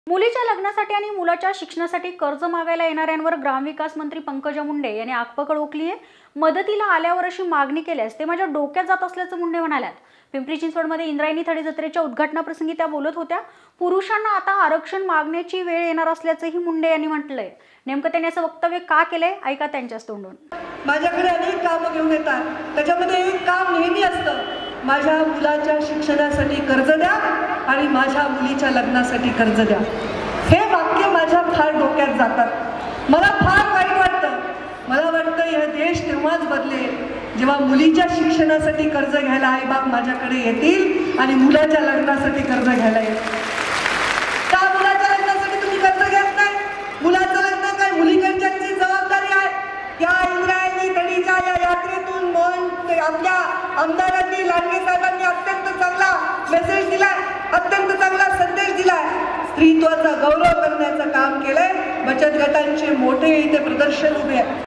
मुलीच्या लग्नासाठी आणि मुलाच्या शिक्षणासाठी कर्ज मागायला येणाऱ्यांवर ग्रामविकास मंत्री पंकजा मुंडे यांनी आगपकड ओकली आहे। मदतीला आल्यावर अशी मागणी केल्यास ते माझ्या डोक्यात जात असल्याचं मुंडे म्हणाल्यात। पिंपरी चिंचवडमध्ये इंद्रायणी थडी जत्रेच्या उद्घाटनाप्रसंगी त्या बोलत होत्या। पुरुषांना आता आरक्षण मागण्याची वेळ येणार असल्याचंही मुंडे यांनी म्हटलंय। नेमकं त्यांनी असं वक्तव्य का केलंय ऐका त्यांच्याच तोंडून। माझ्याकडे अनेक कामं घेऊन येतात, त्याच्यामध्ये एक काम नेहमी असतं, माझ्या मुलाच्या शिक्षणासाठी कर्ज द्या आणि माझ्या मुलीच्या लग्नासाठी कर्ज द्या। हे वाक्य माझ्या फार डोक्यात जातात। मला फार वाईट वाटतं। मला वाटतं हे देश तेव्हाच बदलेल जेव्हा मुलीच्या शिक्षणासाठी कर्ज घ्यायला आईबाप माझ्याकडे येतील आणि मुलाच्या लग्नासाठी कर्ज घ्यायला येतील। का मुलाच्या लग्नासाठी तुम्ही कर्ज घेत नाही? मुलाचं लग्न काय मुलीकडच्यांची जबाबदारी आहे? या इंद्रायणी थडीच्या या यात्रेतून आपल्या आमदारांनी लांडगे साहेबांनी अत्यंत चांगला मेसेज दिलाय, अत्यंत चांगला संदेश दिलाय। स्त्रीत्वाचा गौरव करण्याचं काम केलंय। बचत गटांचे मोठे इथे प्रदर्शन उभे आहे।